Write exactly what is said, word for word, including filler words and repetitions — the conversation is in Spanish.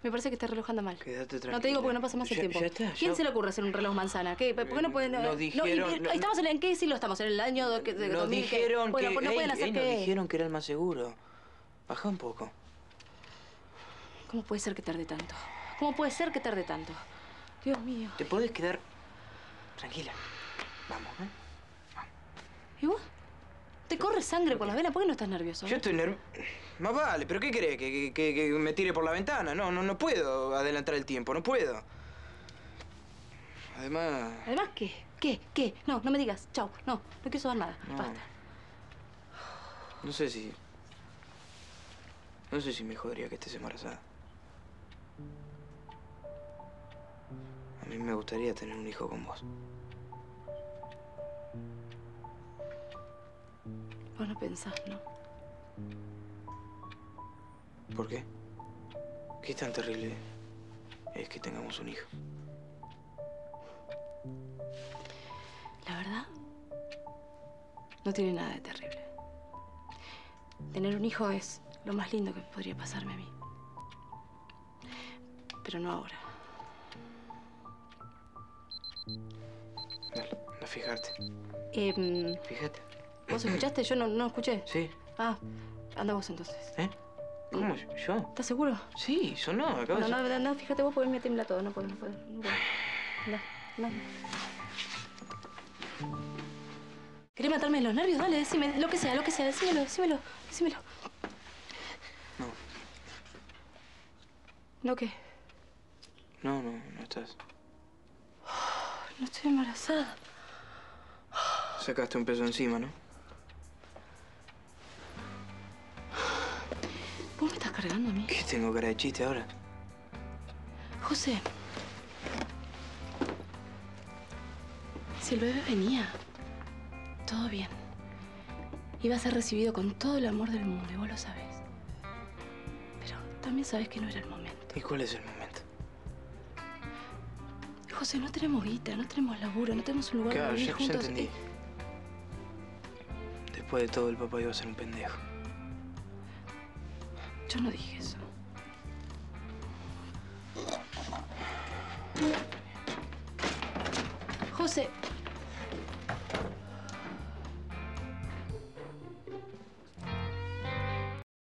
Me parece que estás relojando mal. Quédate tranquila. No te digo porque no pasa más el ya, tiempo. Ya está, ¿Quién ya... se le ocurre hacer un reloj manzana? ¿Qué? ¿Por qué no pueden...? No dijeron... No, ¿estamos en, en qué siglo estamos? ¿En el año de, de Nos dos mil? dijeron Bueno, que... pues no ey, pueden hacer ey, que... nos dijeron que era el más seguro. Baja un poco. ¿Cómo puede ser que tarde tanto? ¿Cómo puede ser que tarde tanto? Dios mío. ¿Te podés quedar tranquila? Vamos, ¿eh? Vamos. ¿Y vos? ¿Te corre sangre por las venas? ¿Por qué no estás nervioso? Yo estoy nervioso. Más vale, ¿pero qué querés? ¿Que, que, que me tire por la ventana? No, no, no puedo adelantar el tiempo, no puedo. Además... ¿Además qué? ¿Qué? ¿Qué? No, no me digas. Chau. No, no quiero saber nada. No. Basta. No sé si... No sé si me jodería que estés embarazada. A mí me gustaría tener un hijo con vos. Vos no pensás, ¿no? ¿Por qué? ¿Qué tan terrible es que tengamos un hijo? La verdad, no tiene nada de terrible. Tener un hijo es lo más lindo que podría pasarme a mí. Pero no ahora. Dale, anda a fijarte. Eh, Fíjate. ¿Vos escuchaste? Yo no, no escuché. Sí. Ah, anda vos entonces. ¿Eh? ¿Cómo? ¿Yo? ¿Estás seguro? Sí, sonó. Acabo No, de... no, no, no, fíjate vos porque me tiembla todo. No puedo, no puedo. No puedo. Anda, no. ¿Querés matarme los nervios? Dale, decime lo que sea, lo que sea. Decímelo, decímelo, decímelo. No. ¿No qué? No, no, no estás. No estoy embarazada. Sacaste un peso encima, ¿no? ¿Vos me estás cargando a mí? ¿Qué tengo cara de chiste ahora? José. Si el bebé venía, todo bien. Iba a ser recibido con todo el amor del mundo y vos lo sabés. Pero también sabés que no era el momento. ¿Y cuál es el momento? José, no tenemos guita, no tenemos laburo, no tenemos un lugar Claro, para vivir ya, ya juntos. entendí. Después de todo, el papá iba a ser un pendejo. Yo no dije eso. José.